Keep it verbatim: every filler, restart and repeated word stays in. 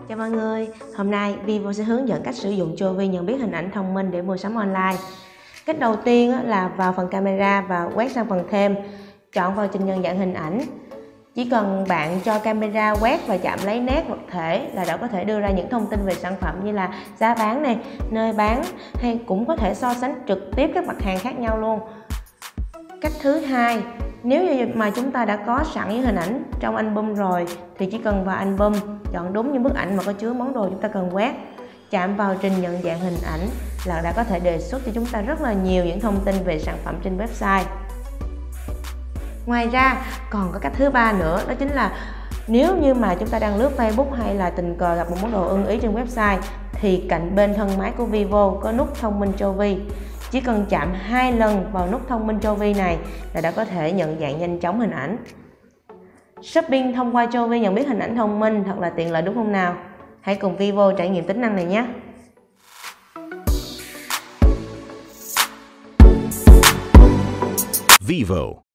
Chào mọi người, hôm nay Vivo sẽ hướng dẫn cách sử dụng Chovi nhận biết hình ảnh thông minh để mua sắm online. Cách đầu tiên là vào phần camera và quét sang phần thêm, chọn vào trình nhận dạng hình ảnh. Chỉ cần bạn cho camera quét và chạm lấy nét vật thể là đã có thể đưa ra những thông tin về sản phẩm như là giá bán này, nơi bán, hay cũng có thể so sánh trực tiếp các mặt hàng khác nhau luôn. Cách thứ hai, nếu như mà chúng ta đã có sẵn những hình ảnh trong album rồi thì chỉ cần vào album, chọn đúng những bức ảnh mà có chứa món đồ chúng ta cần quét, chạm vào trình nhận dạng hình ảnh là đã có thể đề xuất cho chúng ta rất là nhiều những thông tin về sản phẩm trên website. Ngoài ra còn có cách thứ ba nữa, đó chính là nếu như mà chúng ta đang lướt Facebook hay là tình cờ gặp một món đồ ưng ý trên website thì cạnh bên thân máy của Vivo có nút thông minh Chovi. Chỉ cần chạm hai lần vào nút thông minh Chovi này là đã có thể nhận dạng nhanh chóng hình ảnh. Shopping thông qua Chovi nhận biết hình ảnh thông minh thật là tiện lợi đúng không nào? Hãy cùng Vivo trải nghiệm tính năng này nhé! Vivo.